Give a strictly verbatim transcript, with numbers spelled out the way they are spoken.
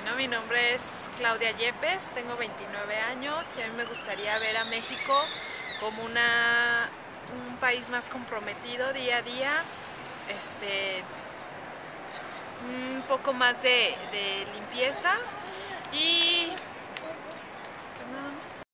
Bueno, mi nombre es Claudia Yepes, tengo veintinueve años y a mí me gustaría ver a México como una, un país más comprometido día a día, este, un poco más de, de limpieza y